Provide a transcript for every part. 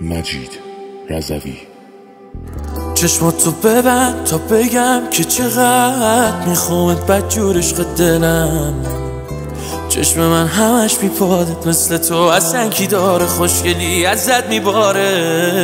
مجید رضوی. چشماتو ببند تا بگم که چقدر میخوامت بدجور عشق دلم. چشم من همش میپادت مثل تو اصلا کی داره خوشگلی ازت میباره.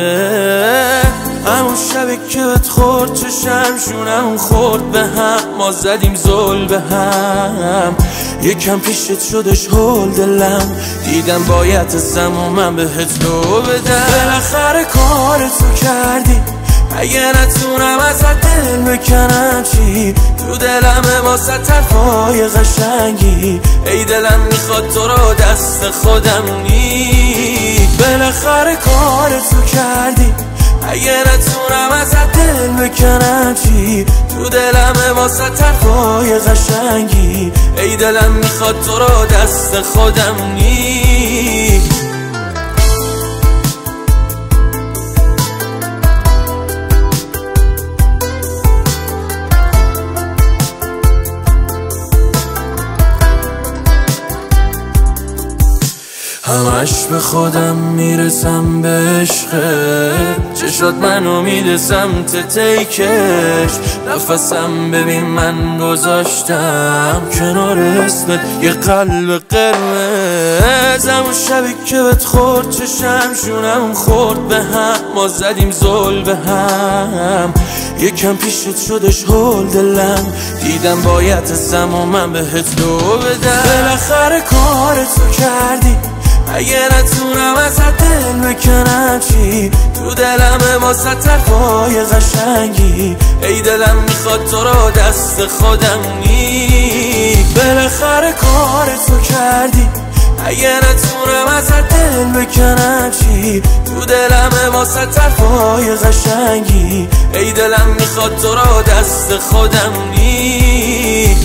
همون شبی که بهت خورد چشم شونم خورد به هم، ما زدیم زل به هم. یکم پیشت شدش هول دلم، دیدم باید ازم و من بهت لو بدم. بالاخره کارتو کردی، اگه نتونم ازت دل بکنم چی؟ تو دلم واسه طرفای قشنگی، ای دلم میخواد تو رو دست خودم نی. بالاخره کارتو کردی، اگه نتونم ازت دل بکنم چی؟ تو دلم واسه طرفای قشنگی، ای دلم میخواد تو رو دست خودم نی. همش به خودم میرسم به عشقت، چشات منو میده سمت تیکش. نفسم ببین من گذاشتم کنار اسمت یه قلب قرمز. همون شبی که بهت خورد چشم شونم خورد به هم، ما زدیم زل به هم. یکم پیشت شدش هول دلم، دیدم باید ازم و من بهت لو بدم. بالاخره کارتو کردی، اگه نتونم ازت دل بکنم چی؟ تو دلم واسه طرفای قشنگی، ای دلم میخواد تو رو دست خودم نی. بالاخره کارتو کردی، اگه نتونم ازت دل بکنم چی؟ تو دلم واسه طرفای قشنگی، ای دلم میخواد تو رو دست خودم نی.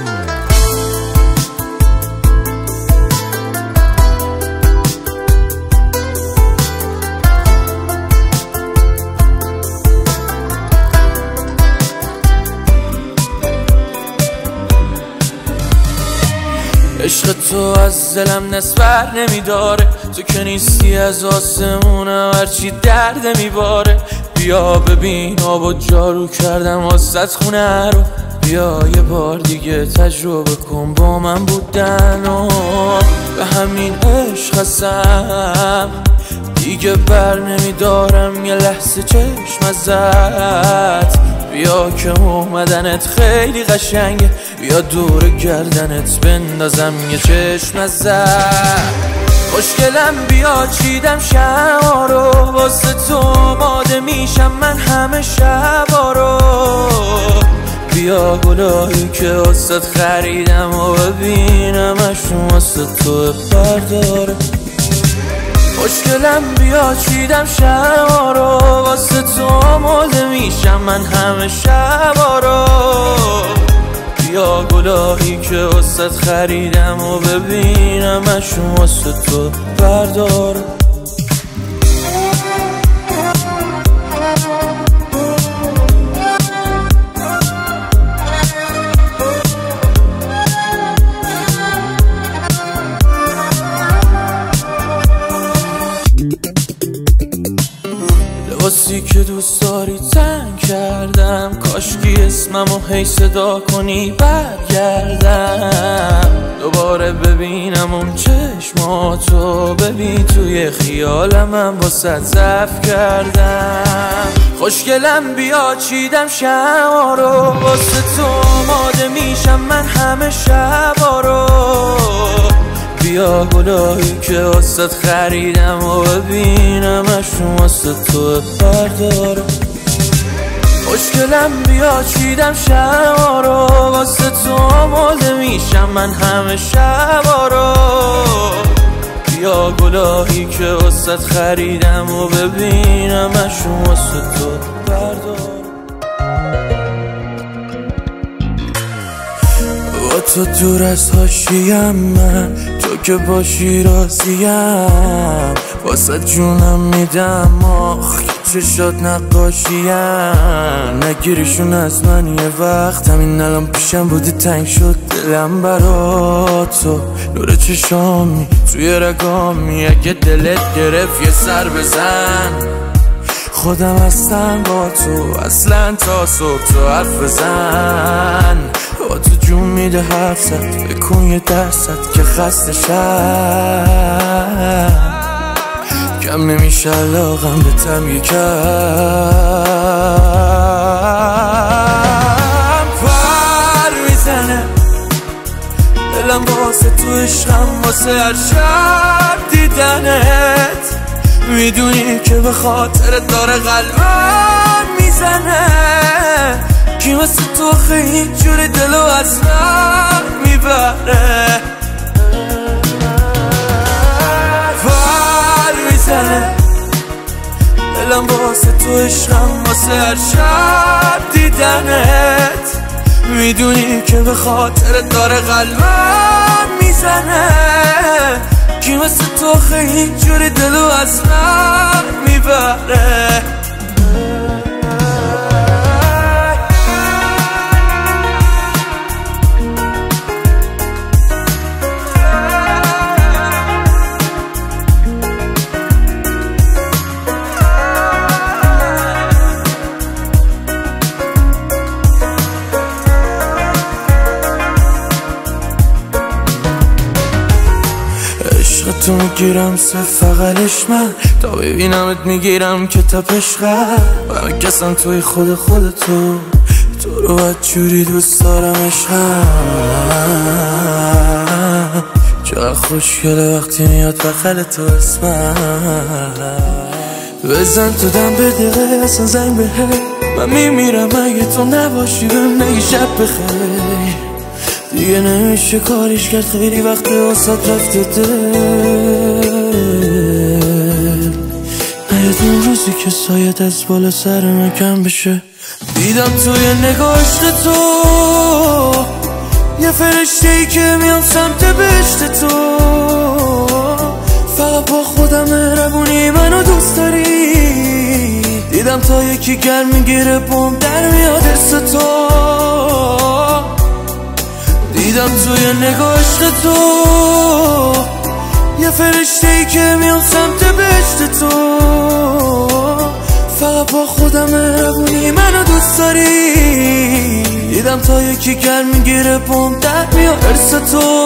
عشق تو از دلم نسبر نمیداره، تو که نیستی از آسمونم هرچی درد میباره. بیا ببین آب و جارو کردم واسط خونه رو، بیا یه بار دیگه تجربه کن با من بودن. و به همین عشق هستم دیگه بر نمیدارم یه لحظه چشم ازت. بیا که اومدنت خیلی قشنگه، بیا دور گردنت بندازم یه چشم ازت. خوشگلم بیا چیدم شما رو، واسه تو آماده میشم من همه شبا رو. بیا گلایی که واسه خریدم و ببینمش واسه تو برداره. خوشگلم بیا چیدم شما رو، واسه تو آماده میشم من همه شبا رو. بیا گلایی که واسه خریدم و ببینمش واسه تو بردار. لباسی که دوست داری تنگ کردم، کاشکی اسممو هی صدا کنی برگردم. دوباره ببینم اون چشماتو، ببین توی خیالم من واسه ضعف کردم. خوشگلم بیا چیدم شما رو، واسه تو آماده میشم من همه شبا رو. بیا گلایی که واسه خریدم و ببینمش واسه تو بردار. خوشگلم بیا چیدم شما رو، واسه تو آماده میشم من همه شبا رو. بیا گلایی که واسه خریدم و ببینمش واسه تو بردار. با تو دور از حاشیم من، تو که باشی راضیم. واسه جونم میدم آخ چشات نقاشیم نگیریشون از من یه وقت همین الان پیشم بودی تنگ شد دلم برا تو نور چشامی توی رگامی اگه دلت گرفت یه سر بزن خودم هستم با تو اصلا تا صبح تو حرف بزن با تو جون میده حرف زد بکن یه درصد که خسته شد کم نمیشه علاقم به تم یکم پر میزنه دلم واسه تو عشقم واسه هر شب دیدنت میدونی که به خاطرت داره قلبم میزنه کی واسه تو خیلی جوری دلو از من میبره پر میزنه دلم واسه تو عشقم واسه هر شب دیدنت میدونی که به خاطرت داره قلبم میزنه کی واسه تو خیلی جوری دلو از من میبره تو میگیرم فقلش من تا ببینمت میگیرم که تپش قلب همه کسم توی خودتو تو رو بدجوری دوست دارم عشقم چقدر خوشگله وقتی میاد بغل تو اسمم بزن تو دم به دقیقه اصلا زنگ به من میمیرم اگه تو نباشی بهم نگی شب بخیر دیگه نمیشه کاریش کرد خیلی وقت واسط رفته دل نیاد اون روزی که سایت از بالا سر من کم بشه دیدم توی نگاشت تو یه فرشته ای که میام سمت بهشت تو فقط با خودم مهربونی منو دوست داری دیدم تا یکی گرم میگیره بوم در میاد ارس تو دیدم توی نگاشت تو یه فرشته ای که میام سمت بهشت تو فقط با خودم مهربونی منو دوست داری دیدم تا یکی گرم میگیره بوم در میاد ارس تو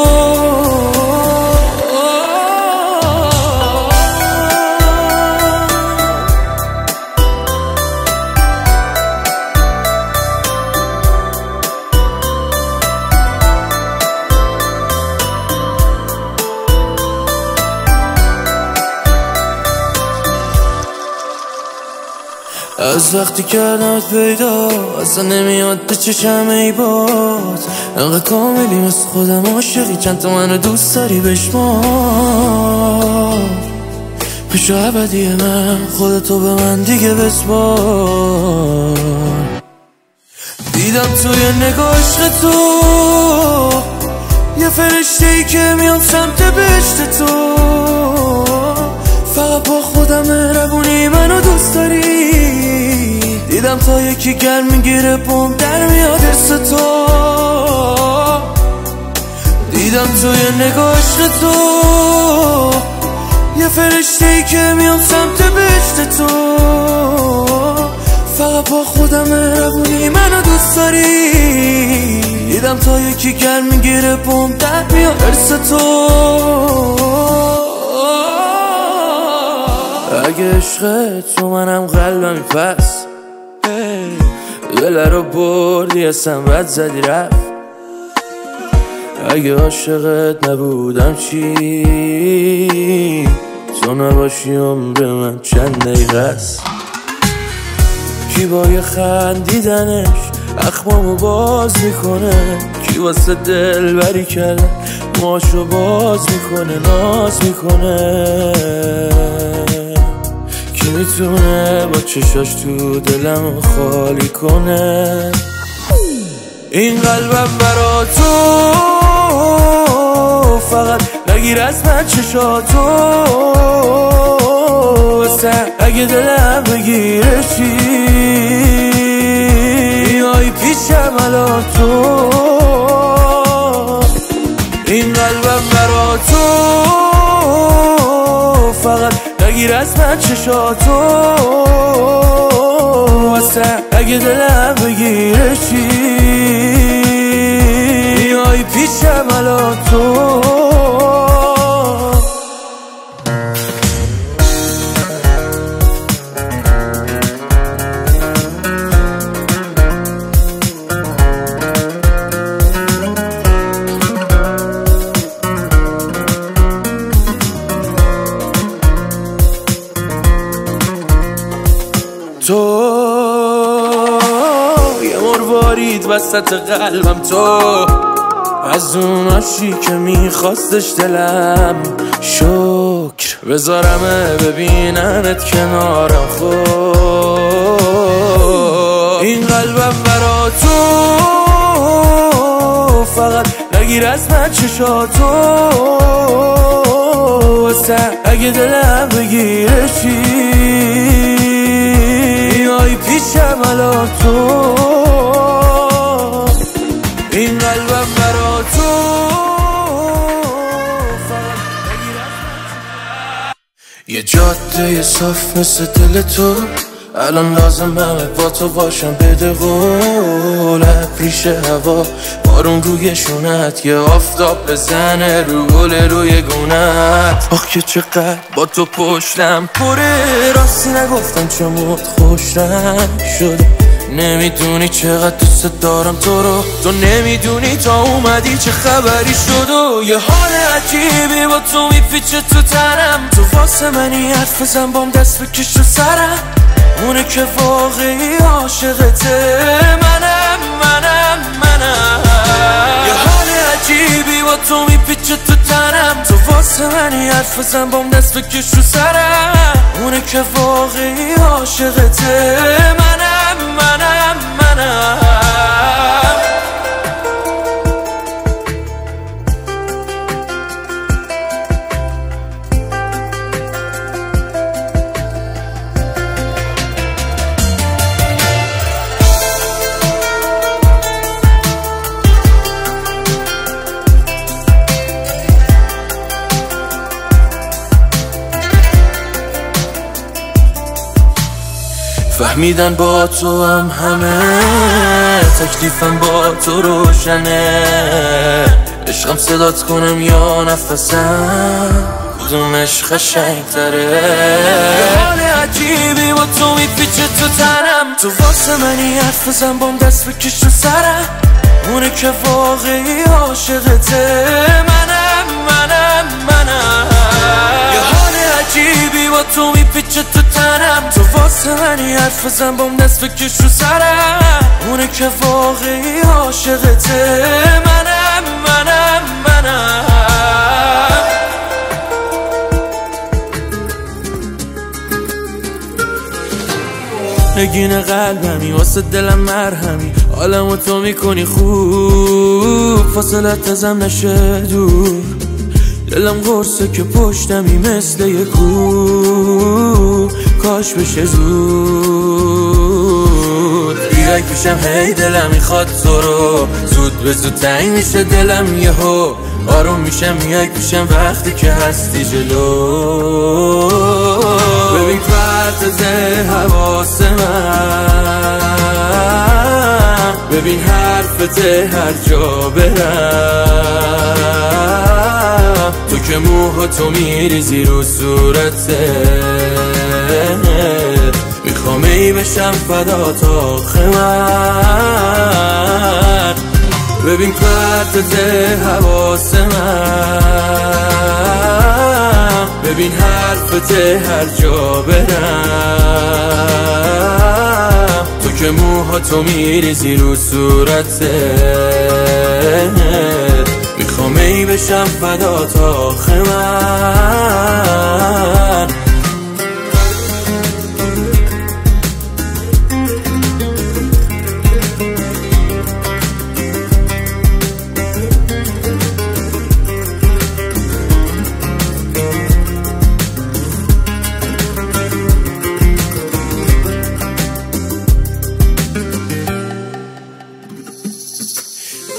از وقتی کردمت پیدا اصلا نمیاد به چشم ای باد انقدر کاملی مثل خودم عاشقی چند تا منو دوست داری بشمار پیش ابدی من خودتو به من دیگه بسپار دیدم توی نگاشت تو یه فرشته ای که میام سمت بهشت تو فقط با خودم مهربونی منو دوست داری دیدم تا یکی گرم میگیره بوم در میاد ارس تو دیدم توی نگاشت تو یه فرشته ای که میام سمت بهشت تو فقط با خودم مهربونی منو دوست داری دیدم تا یکی گرم میگیره بوم در میاد ارس تو اگه عشق تو منم قلبمی پس دل رو بردی اصلا بد زدی رفت اگه عاشقت نبودم چی تو نباشی عمر من چند دقیقه است کی با یه خندیدنش اخمامو باز میکنه کی واسه دل بری کردن ماشو باز میکنه ناز میکنه کی میتونه با چشاش تو دلم خالی کنه این قلبم برا تو فقط نگیر از من چشاتو واسه اگه دلم بگیره چی بیای پیشم الان تو این قلبم برا تو فقط نگیر از من چشاتو واسه اگه دلم بگیره چی بیای پیشم الان تو تو یه مروارید وسط قلبم تو از اون عاشقی که میخواستش دلم شکر بذارمه ببیننت کنارم خود این قلبم برا تو فقط نگیر از من چشاتو واسه اگه دلم بگیره چی بیای پیشم الان تو این قلبم برا تو یه جاده صاف مثل دل تو الان لازمه با تو باشم بده قول ریش هوا بارون روی شونت یه آفتاب بزنه روی گونت آخ که چقدر با تو پشتم پره راستی نگفتم چموت خوش رنگ شده نمیدونی چقدر دوست دارم تو رو تو نمیدونی تا اومدی چه خبری شد و یه حال عجیبی با تو میپیچه تو تنم تو واسه منی حرف بزن بام دست بکش تو سرم اونه که واقعی عاشقته منم یه حال عجیبی با تو میپیچه تو تنم تو واسه منی حرف بزن بام دست بکش تو سرم اونه که واقعی عاشقته منم فهمیدن با تو هم همه تکلیفم با تو روشنه عشقم صدات کنم یا نفسم کدومش قشنگ تره حال عجیبی با تو میپیچه تو تنم تو واسه منی حرف بزن بام دست بکش تو سرم اونه که واقعی عاشقته منم یه حال عجیبی با تو میپیچه تو تنم تو واسه منی حرف بزن بام دست بکش تو سرم اونه که واقعی عاشقته منم نگین قلبمی واسه دلم مرهمی حالمو تو میکنی خوب فاصلت ازم نشه دور دلم قرصه که پشتمی مثل یه کوه کاش بشه زود بیای پیشم هی دلم میخواد تو رو زود به زود تنگ میشه دلم یهو آروم میشم میای پیشم وقتی که هستی جلو ببین پرتز حواس من ببین حرفت هر جا برم تو که موهاتو میریزی رو صورتت میخوام ای بشم فدا تا من ببین پرتت حواس من ببین حرفت هر جا برم تو که موهاتو میریزی رو صورتت میخوام ای بشم فدا تا من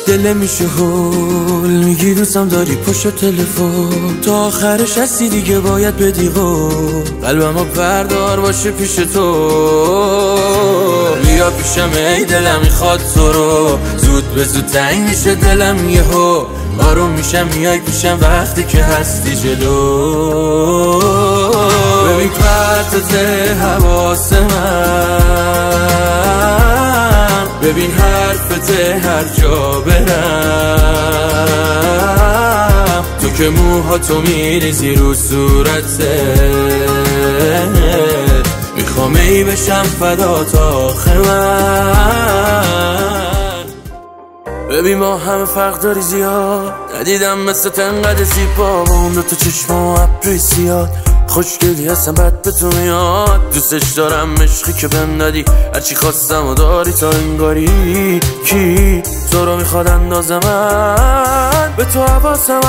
دل میشه هول میگی دوستم داری پشت تلفن، تا آخرش هستی دیگه باید بدی قول، قلبمو بردار باشه پیش تو، بیا پیشم ای دلم میخواد تو رو، زود به زود تنگ میشه دلم یهو، آروم میشم میای پیشم وقتی که هستی جلو، ببین پرتت حواس من، ببین حرفت هر جا برم، تو که موهاتو میریزی رو صورتت، میخوام ای بشم فدات آخه من. ببین ما همه فرق داری زیاد، ندیدم مثل تنقدر زیبا با اون دوتا چشم و ابروی سیاد، خوشگلی هستم بد به تو میاد، دوستش دارم عشقی که بهم دادی، هرچی خواستم و داری تا انگاری، کی تو رو میخواد اندازه من به تو حواسم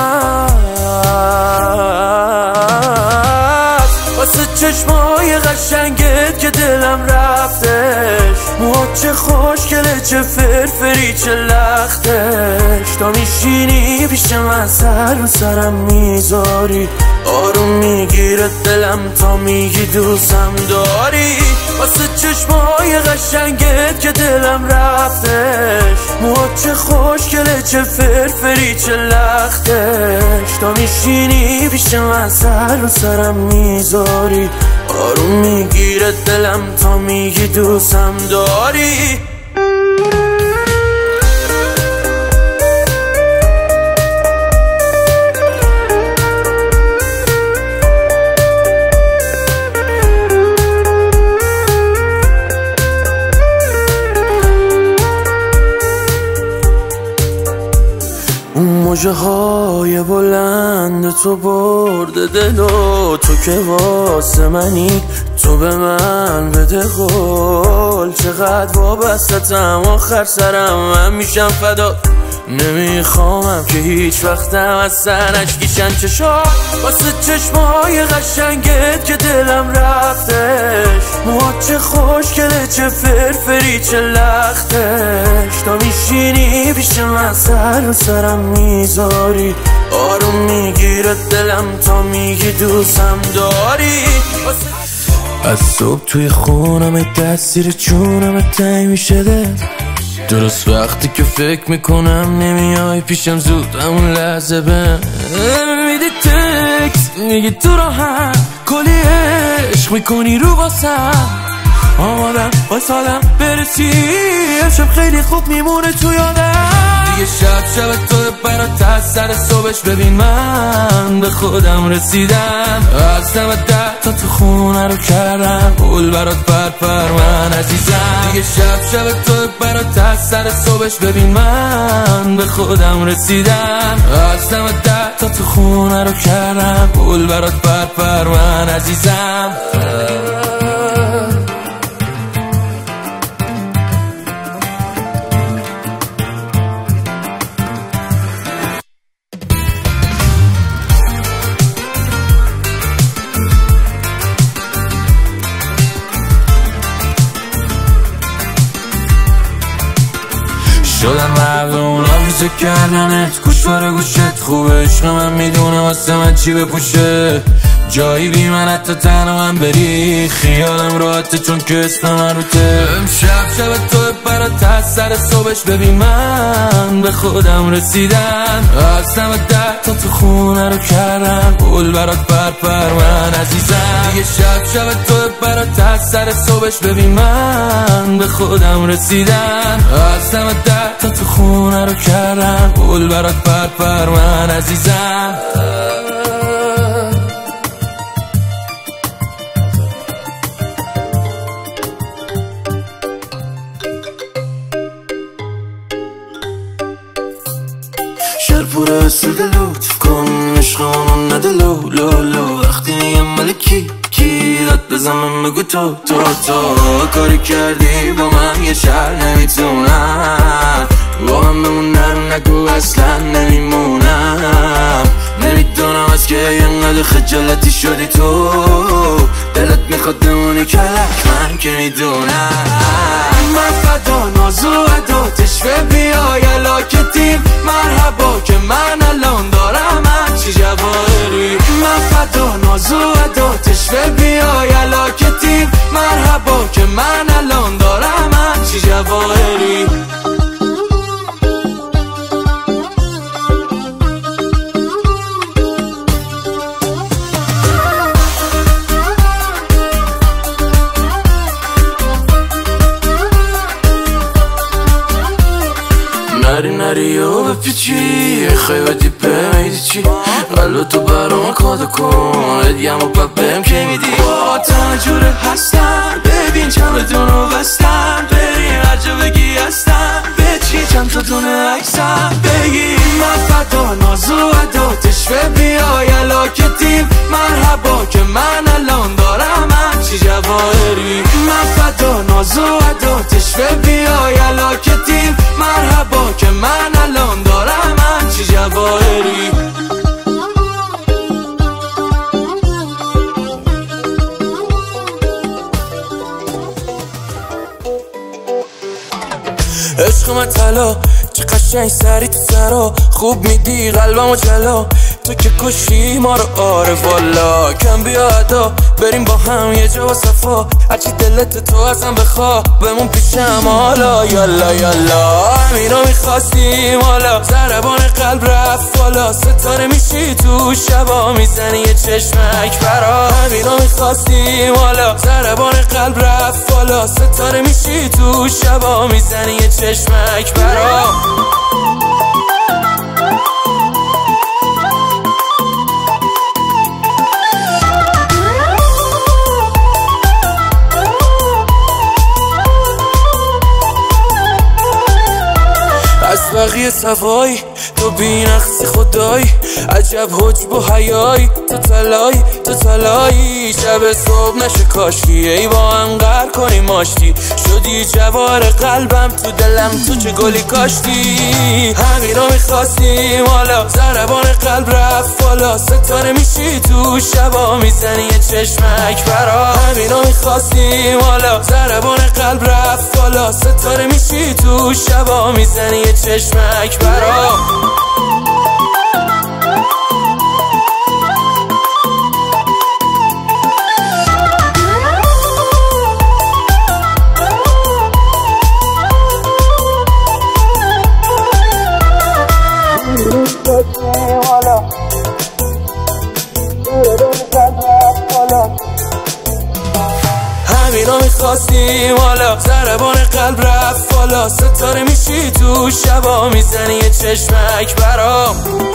هست، واسه چشمای قشنگت که دلم رفتش، موهات چه خوشگله چه فرفری چه لختش، تا میشینی پیش من سر رو سرم میذاری، آروم میگیره دلم تا میگی دوستم داری، واسه چشمای قشنگت که دلم رفتش، موهات چه خوشگله چه فرفری چه لختش، تا میشینی پیش من سر رو سرم میذاری، آروم میگیره دلم تا میگی دوستم داری. اون موجه های بلند تو برده دلو، تو که واسه منی تو به من بده قول، چقدر وابستم آخر سرم من میشم فدا، نمیخوامم که هیچ وقتم از سرش گیشن چشا، واسه چشمای قشنگت که دلم رفتش، موهات چه خوشگله چه فرفری چه لختش، تا میشینی پیش من سر رو سرم میذاری، آروم میگیره دلم تا میگی دوستم داری، از صبح توی خونم دستیر چونم تنگ میشه دل، درست وقتی که فکر میکنم نمیای پیشم زود همون لحظه بهم میدی تکس، میگی تو راحت کلی عشق میکنی رو واسم، آمادم واسادم برسی امشب خیلی خوب میمونه تو یادم، دیگه شب تو برات از سر صبحش، ببین من به خودم رسیدم، از 90 تا تو خونه رو کردم پول برات پر من عزیزم، دیگه شب تو برات از سر صبحش، ببین من به خودم رسیدم، از 90 تا تو خونه رو کردم پول برات پر من عزیزم. شدن مردونه میزه کردنت، گوش باره گوشت خوبه، عشق من میدونه واسه من چی بپوشه، جایی بی من حتی تنها من بری، خیالم راحته چون که اسم من روته، امشب تو برات از سر صبحش، ببین من به خودم رسیدم، از 90 تا تو خونه رو کردم پول برات پر من عزیزم، دیگه شب تو برات از سر صبحش، ببین من به خودم رسیدم، از 90 تا تو خونه رو کردم پول برات پر من عزیزم. شهر پر اسود لطف کن عشقمونو نده لو وقتی میگم ملکی کی داد بزنم بگو تو کاری کردی با من یه شهر نمیتونم با من بمونم، نگو اصلا نمیمونم، نمیدونم از که اینقدر خجالتی شدی تو دلت میخواد بمونی کلک من که میدونم من فدا ناز و ادا تشوه بیای علاکتیم مرحبا که من الان دارم چی جواهری من فدا ناز و ادا تشوه بیای علاکتیم مرحبا که من الان دارم چی جواهری نری و بپیچی خیلی دیپه میدی چی قلب تو برام کادا کن ادیم و پپم که میدی با تنجوره هستم ببین چمدونو بستم بریم هر جا بگی هستم به چی چند تا دونه عکسم بگی من فدا ناز و ادا تشوه بیای علاکتیم مرحبا که من الان دارم چی جواهری من فدا ناز و ادا تشوه بیای علاکتیم مرحبا که من الان دارم چی جواهری عشق من طلا چه قشنگ سری تو سرا خوب میدی قلبمو جلا تو که کشی ما رو آره والا کم بیا ادا بریم با هم یه جا و صفا هرچی دلت تو ازم بخوا بمون پیشم حالا یالا یالا همینو میخواستیم حالا ضربان قلب رفت بالا ستاره میشی تو شبا میزنی یه چشمک برا همینو میخواستیم حالا ضربان قلب رفت بالا ستاره میشی تو شبا میزنی یه چشمک برا از بقیه صفایی تو بینقصی خدایی عجب حجب و حیایی تو تلایی شب صبح نشه کاشکی ای با هم قهر کنی ماشتی شدی جوار قلبم تو دلم تو چه گلی کاشتی همینو میخواستیم حالا ضربان قلب رفت بالا ستاره میشی تو شبا میزنی یه چشمک برا همینو میخواستیم حالا ضربان قلب رفت بالا ستاره میشی تو شبا میزنی یه چشمک برا همینو میخواستیم حالا ضربان قلب رفت بالا ستاره میشی تو شبا میزنی یه چشمک برام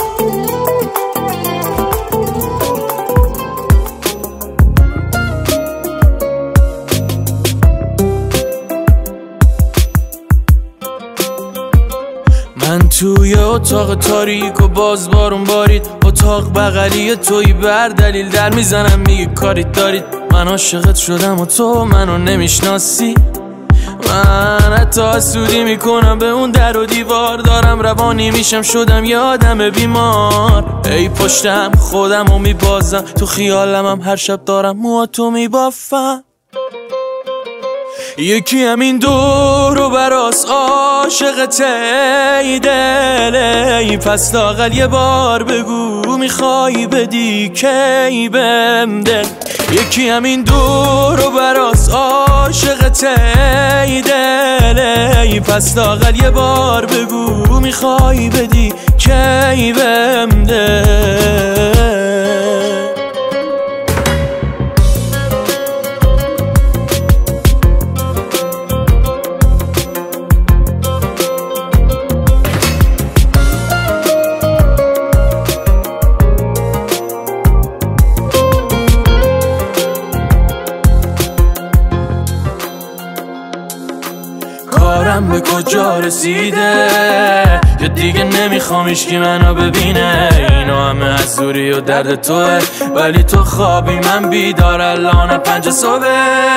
من توی اتاق تاریک و باز بارون بارید اتاق بغلی توی بر دلیل در میزنم میگه کاریت دارید من عاشقت شدم و تو منو نمیشناسی من حتی حسودی میکنم به اون در و دیوار دارم روانی میشم شدم یه آدم بیمار ای پشتم خودم رو میبازم تو خیالم هم هر شب دارم موهاتو میبافم یکی همین دور و براس عاشقته ای دل ای پس لااقل یه بار بگو میخوای بدی کی بهم دل یکی همین دور و براس عاشقته ای دل ای پس لااقل یه بار بگو میخوای بدی کی بهم دل کارم به کجا رسیده یا دیگه نمیخوام هیچکی منو ببینه اینا همه از دوری و درد توه ولی تو خوابی من بیدار الان 5 صبح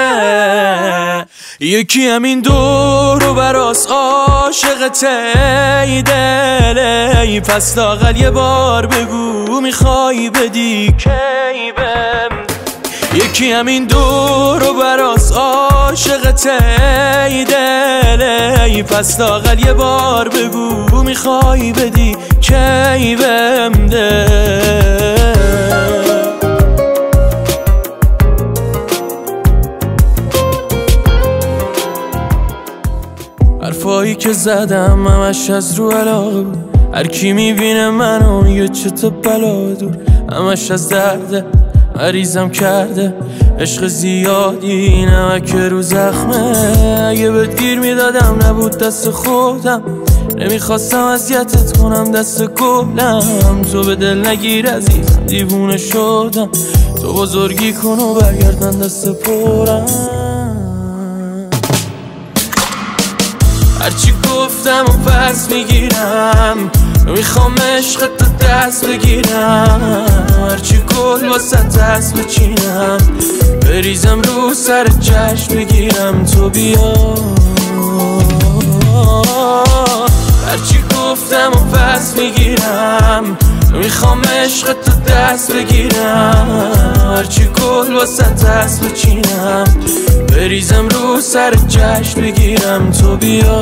یکی همین دور و براس عاشقته ای دل ای پس لااقل یه بار بگو میخوای بدی کی بهم یکی همین دور و براس عاشقت ای دل ای پس لااقل یه بار بگو میخوای بدی کی بهم ده. حرفایی که زدم همش از رو علاقه بود، هر کی میبینه منو میگه چه تو بلا دور، همش از درده مریضم کرده عشق زیادی نمک رو زخمه. اگه بهت گیر میدادم نبود دست خودم، نمیخواستم اذیتت کنم دست کلم. تو به دل نگیر عزیزم دیوونه شدم، تو بزرگی کن و برگرد من دست پرم. هرچی گفتم و پس میگیرم، میخوام عشقت تو دست بگیرم، هرچی گل واسه دست بچینم، بریزم رو سر چشم بگیرم تو بیا. هرچی گفتم و پس میگیرم، میخوام عشقت تو دست بگیرم، هرچی گل واسه دست بچینم، بریزم رو سر چشم بگیرم تو بیا.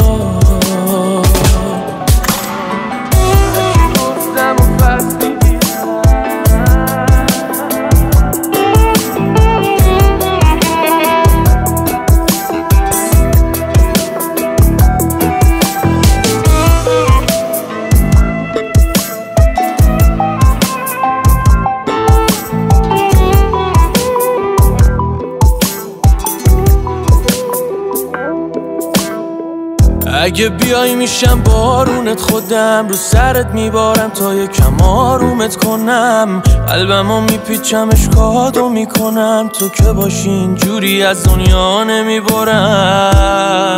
اگه بیای میشم بارونت، خودم رو سرت میبارم تا یکم آرومت کنم، قلبمو میپیچم اشکاتو میکنم، تو که باشی اینجوری از دنیا نمیبرم.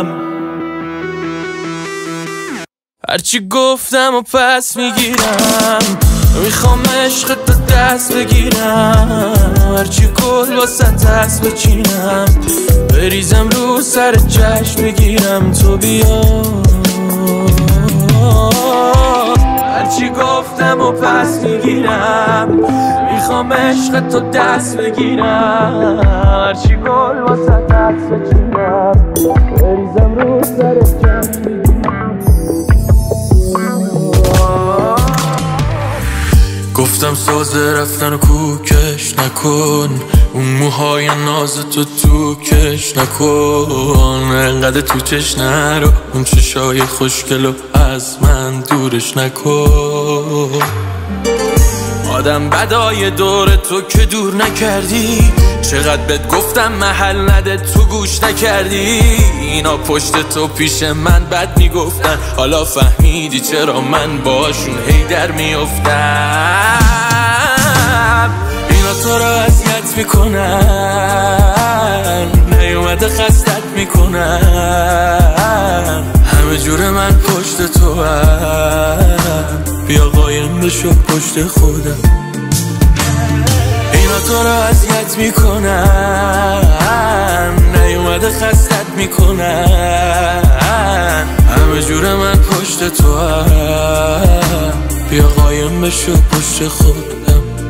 هرچی گفتم و پس میگیرم، میخوام عشقت تو دست بگیرم، هرچی گل واسه دست بچینم، بریزم رو سر چشم بگیرم تو بیا. هرچی گفتم و پس میگیرم، میخوام عشقت تو دست بگیرم، هرچی گل واسه دست بچینم، بریزم رو سر چشم بگیرم. گفتم سازه رفتن و کوکش نکن، اون موهای ناز تو کش نکن، انقدر تو چش نرو، اون چشای خوشگلو از من دورش نکن. آدم بدای دور تو که دور نکردی، چقدر بهت گفتم محل نده تو گوش نکردی. اینا پشت تو پیش من بد میگفتن، حالا فهمیدی چرا من باشون هی در میافتم. اینا تو را اذیت میکنن، نیومده خستت میکنن، همه جور من پشت تو هم، بیا قایم بشو پشت خودم. اینا تو را اذیت میکنن، نیومده خستت میکنن، همه جور من پشت تو هم، بیا قایم بشو پشت خودم.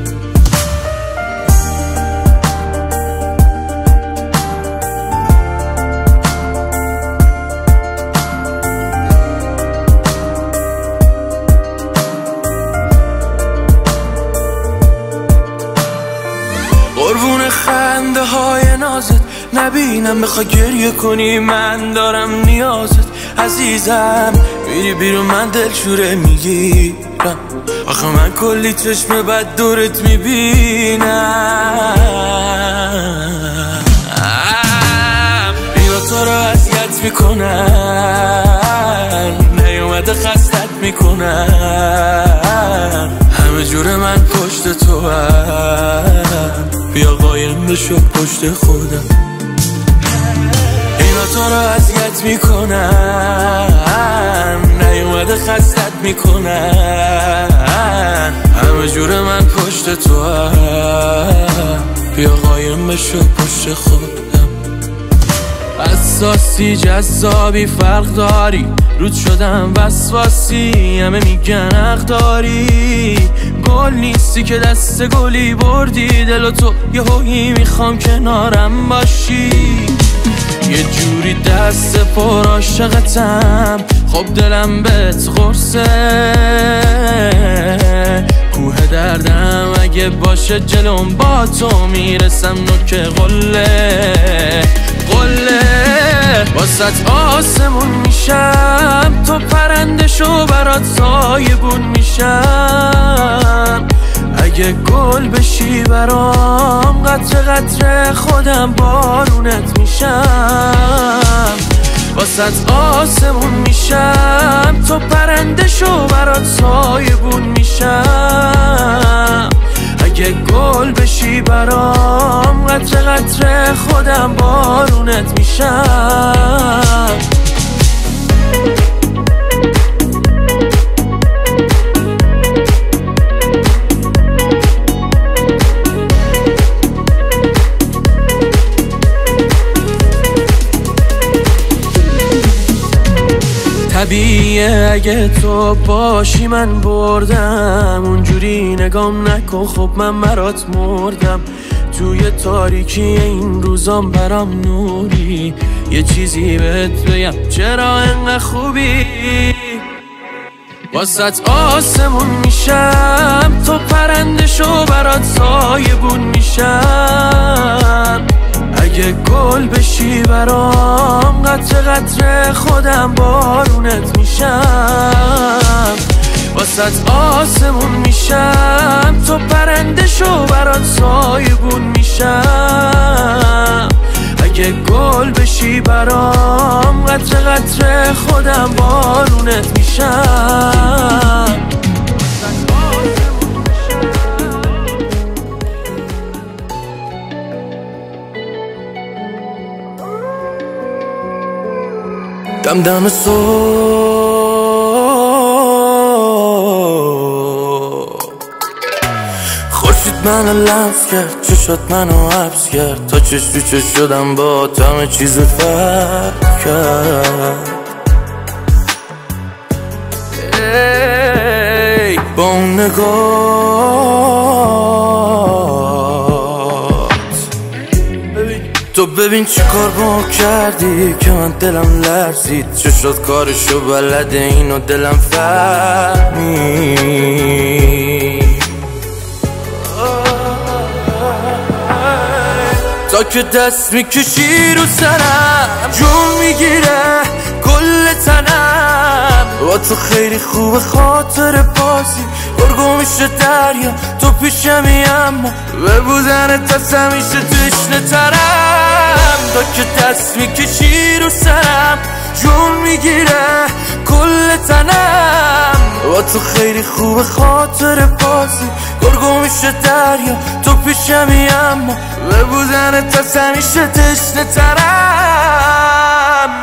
قربون خنده های نازت نبینم، بخوای گریه کنی من دارم نیازت. عزیزم میری بیرون من دلشوره میگیرم، آخه من کلی چشم بد دورت میبینم. اینا تو را اذیت میکنن، نیومده خستت میکنن، همه جور من پشت تو هم، بیا قایم بشو پشت خودم. اینا تو را اذیت میکنن، نیومده خستت میکنن، همه جور من پشت تو هم، بیا قایم بشو پشت خودم. اساسی جذابی فرق داری، رود شدم وسواسی، همه میگن حق داری. گل نیستی که دست گلی بردی دل و تو یه هویی میخوام کنارم باشی. یه جوری دست پر عاشقتم، خب دلم بهت قرصه. کوه دردم اگه باشه جلوم با تو میرسم نوک قله واسط آسمون میشم، تو پرنده شو برات سایبون میشم. اگه گل بشی برام قطره قطره خودم بارونت میشم. واسط آسمون میشم، تو پرنده شو برات سایبون میشم. اگه گل بشی برام قطره قطره خودم بارونت میشم. طبیعیه اگه تو باشی من بردم، اونجوری نگام نکن خب من برات مردم. توی تاریکی این روزام برام نوری، یه چیزی بهت بگم چرا انقدر خوبی. واسط آسمون میشم، تو پرنده شو برات سایبون میشم. اگه گل بشی برام قطره قطره خودم بارونت میشم. واسط آسمون میشم، تو پرنده شو برات سایبون میشم. اگه گل بشی برام قطره قطره خودم بارونت میشم. دم دم صبح خورشید منو لمس کرد، چشات منو حبس کرد، تا چش تو چش شدم با همه چیز فرق کرد. با اون تو ببین چی کار با کردی که من دلم لرزید. چشات کارشو بلده اینو دلم فهمید. تا که دست میکشی رو سرم جون میگیره کل تنم. با تو خیلی خوب خاطر بازی گرگو میشه دریا، تو پیشمی اما به بودنت از همیشه تشنه ترم. تا که دست میکشی رو سرم جون میگیره کل تنم. با تو خیلی خوب خاطر بازی گرگو میشه دریا، تو پیشمی اما به بودنت از همیشه تشنه ترم.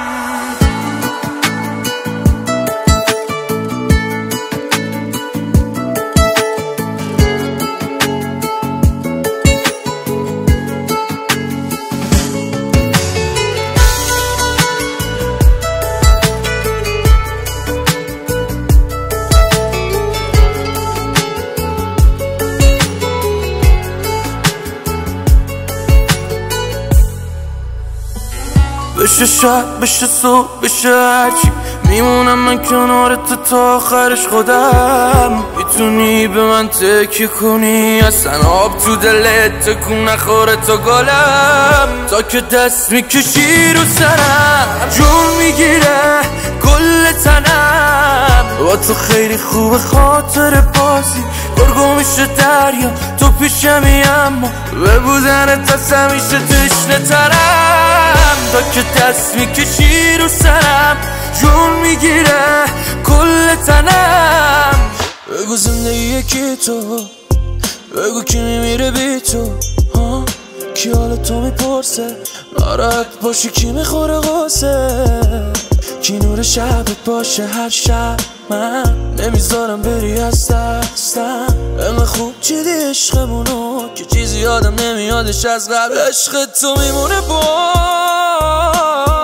بشه شب بشه صبح بشه هرچی، میمونم من کنارت تا آخرش خودم. میتونی به من تکیه کنی، اصلا آب تو دلت تکون نخوره تا گلم. تا که دست میکشی رو سرم جون میگیره کل تنم. با تو خیلی خوب خاطر بازی گرگو میشه دریا، تو پیشمی اما به بودنت از همیشه تشنه ترم. تا که دست میکشی رو سرم جون میگیره کل تنم. بگو زندگی یکی تو، بگو کی میمیره بی تو، کی حالا تو میپرسه ناراحت باشی کی میخوره غصه. کی نور شبت باشه هر شب، من نمیذارم بری از دستم. انقدر خوب چیدی عشقمونو که چیزی یادم نمیادش از قبل. عشق تو میمونه با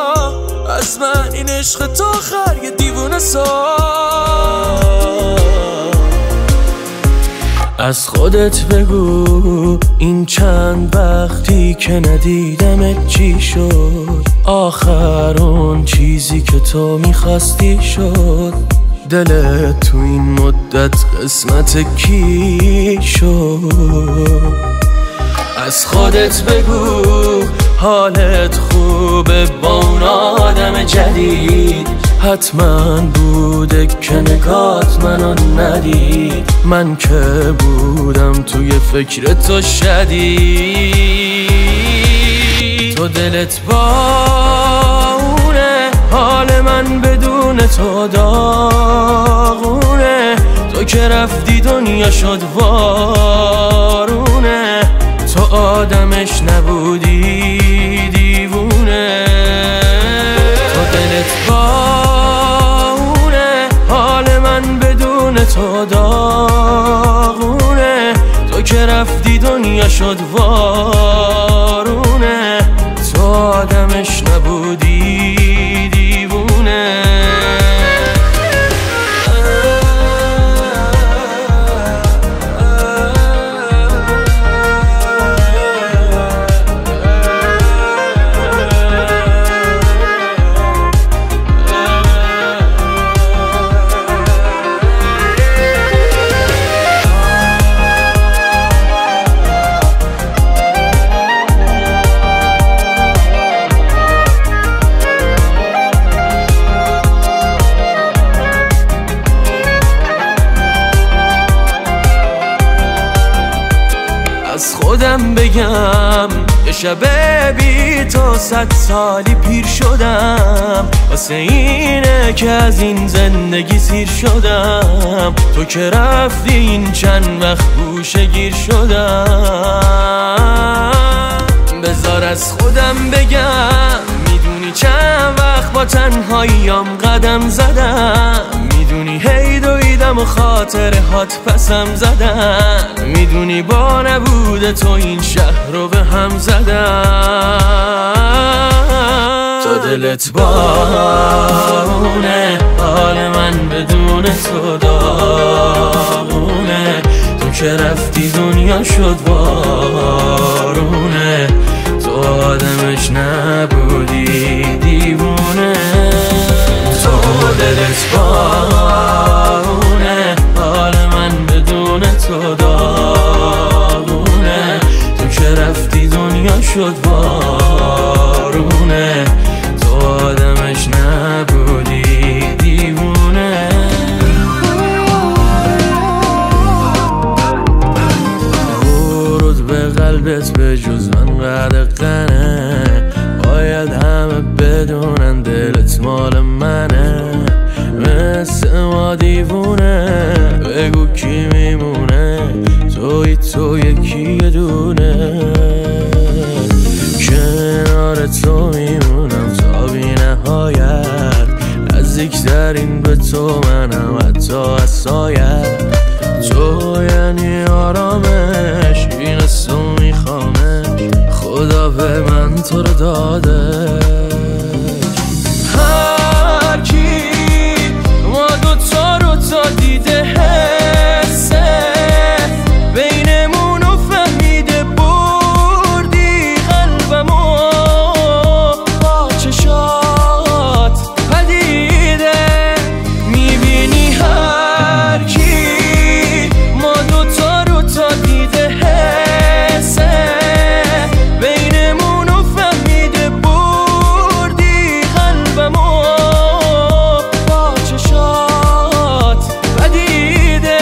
عشق تا آخر یه دیوونه از خودت بگو این چند وقتی که ندیدمت چی شد؟ آخر اون چیزی که تو میخواستی شد؟ دلت تو این مدت قسمت کی شد؟ از خودت بگو حالت خوبه با اون آدم جدید؟ حتما بوده که نگات منو ندید. من که بودم توی فکر تو شدید. تو دلت با اونه، حال من بدون تو داغونه. تو که رفتی دنیا شد وارونه. تو آدمش نبودی دیوونه. تو دلت با اونه، حال من بدون تو داغونه. تو که رفتی دنیا شد وارونه. تو آدمش نبودی دیوونه. از خودم بگم یه شب بی تو 100 سالی پیر شدم. واسه اینه که از این زندگی سیر شدم. تو که رفتی این چند وقت گوشه گیر شدم. بذار از خودم بگم میدونی چند وقت با تنهاییام قدم زدم. میدونی هی دویدم و خاطره هات پسم زدن. میدونی با نبود تو این شهر رو به هم زدن. تو دلت بارونه، حال من بدون تو داغونه. تو که رفتی دنیا شد بارونه. تو آدمش نبودی دیوونه. تو دلت بارونه، حال من بدون تو داغونه. تو که رفتی دنیا شد بارونه. تو آدمش نبودی دیوونه. ورود به قلبت به جز من قدقنه. باید همه بدونن دلت مال منه. مثل ما دیوونه، بگو کی میمونه؟ توی تو یکی دونه. کنار تو میمونم تا بی نهایت. نزدیکترین به تو منم حتی از سایت. تو یعنی آرامش، این از تو میخوامش. خدا به من تو رو داده. هر کی ما دوتا رو تا دیده حسه بینمونو فهمیده. بردی قلبمو با چشات پدیده. میبینی هر کی ما دوتا رو تا دیده حسه بینمونو فهمیده. بردی قلبمو با چشات پدیده.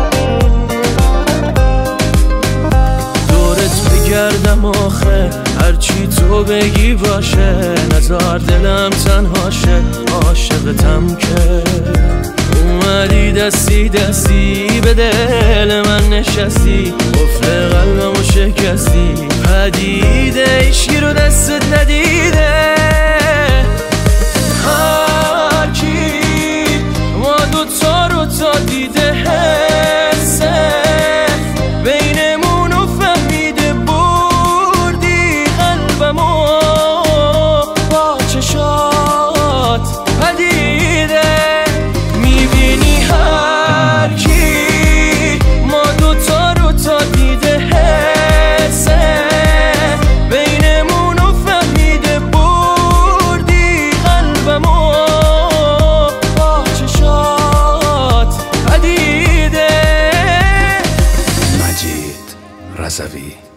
دورت بگردم آخه هر هرچی تو بگی باشه، نزار دلم تنهاشه، عاشقتم که اومدی دستی دستی به دل من نشستی، قفل قلبمو شکستی، پدیده ایشکی رو دستت ندیده. هرکی ما دوتا رو تا دیده حسه بینمونو فهمیده، بردی قلبمو با چشات پدیده. میبینی هرکی ما دوتا رو تا دیده حسه بینمونو فهمیده، بردی قلبمو با چشات پدیده. مجید رضوی.